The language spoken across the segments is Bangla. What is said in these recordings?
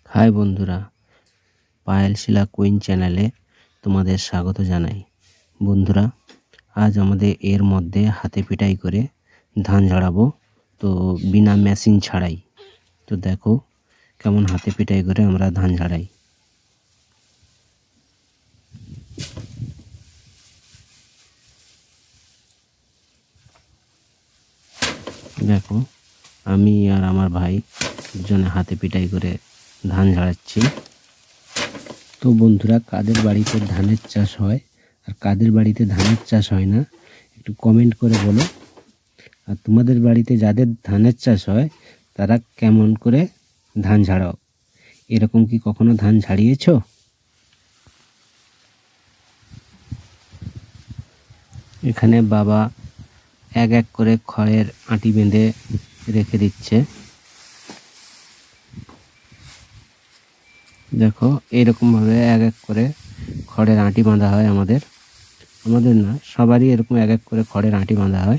হাই বন্ধুরা, পায়েল শিলা কুইন চ্যানেলে তোমাদের স্বাগত জানাই। বন্ধুরা, আজ আমাদের এর মধ্যে হাতে পিটাই করে ধান ঝাড়াবো, তো বিনা মেশিন ছাড়াই। তো দেখো কেমন হাতে পিটাই করে আমরা ধান ঝাড়াই। দেখো আমি আর আমার ভাই দুজনে হাতে পিটাই করে ধান ঝাড়াচ্ছি। তো বন্ধুরা, কাদের বাড়িতে ধানের চাষ হয় আর কাদের বাড়িতে ধানের চাষ হয় না একটু কমেন্ট করে বলো। আর তোমাদের বাড়িতে যাদের ধানের চাষ হয় তারা কেমন করে ধান ঝাড়াও? এরকম কি কখনো ধান ঝাড়িয়েছো? এখানে বাবা এক এক করে খড়ের আঁটি বেঁধে রেখে দিচ্ছে। দেখো এরকম ভাবে এক এক করে খড়ের আঁটি বাঁধা হয়। আমাদের না, সবারই এরকম এক এক করে খড়ের আঁটি বাঁধা হয়।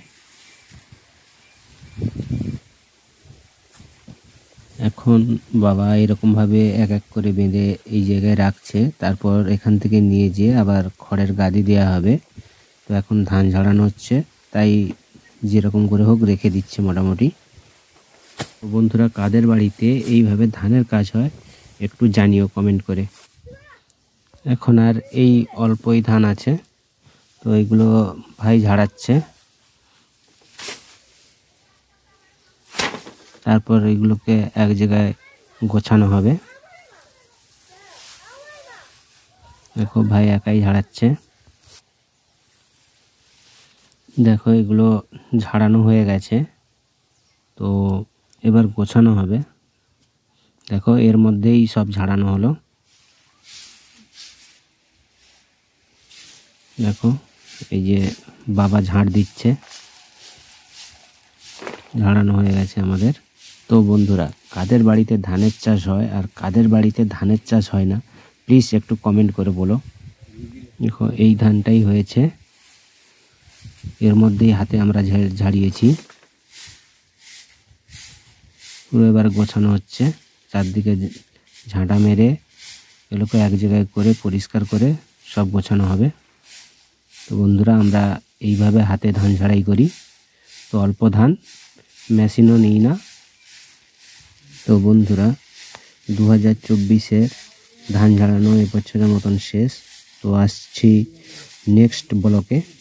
এখন বাবা এরকম ভাবে এক এক করে বেঁধে এই জায়গায় রাখছে, তারপর এখান থেকে নিয়ে যেয়ে আবার খড়ের গাদি দেওয়া হবে। তো এখন ধান ঝাড়ানো হচ্ছে, তাই যেরকম করে হোক রেখে দিচ্ছে মোটামুটি। বন্ধুরা, কাদের বাড়িতে এইভাবে ধানের কাজ হয় একটু জানিও কমেন্ট করে। এখন আর এই অল্পই ধান আছে, তো এইগুলো ভাই ঝাড়াচ্ছে। তারপর এগুলোকে এক জায়গায় গোছানো হবে। দেখো ভাই একাই ঝাড়াচ্ছে। দেখো এগুলো ঝাড়ানো হয়ে গেছে, তো এবার গোছানো হবে। দেখো এর মধ্যেই সব ঝাড়ানো হলো। দেখো এই যে বাবা ঝাড় দিচ্ছে, ঝাড়ানো হয়ে গেছে আমাদের। তো বন্ধুরা, কাদের বাড়িতে ধানের চাষ হয় আর কাদের বাড়িতে ধানের চাষ হয় না প্লিজ একটু কমেন্ট করে বলো। দেখো এই ধানটাই হয়েছে, এর মধ্যেই হাতে আমরা ঝাড়িয়েছি। পুরো এবার গোছানো হচ্ছে, চারদিকে ঝাঁটা মেরে এগুলোকে এক জায়গায় করে পরিষ্কার করে সব গোছানো হবে। তো বন্ধুরা, আমরা এইভাবে হাতে ধান ঝাড়াই করি। তো অল্প ধান, মেশিনও নিই না। তো বন্ধুরা, 2024-এর ধান ঝাড়ানো এবছরের মতন শেষ। তো আসছি নেক্সট ব্লকে।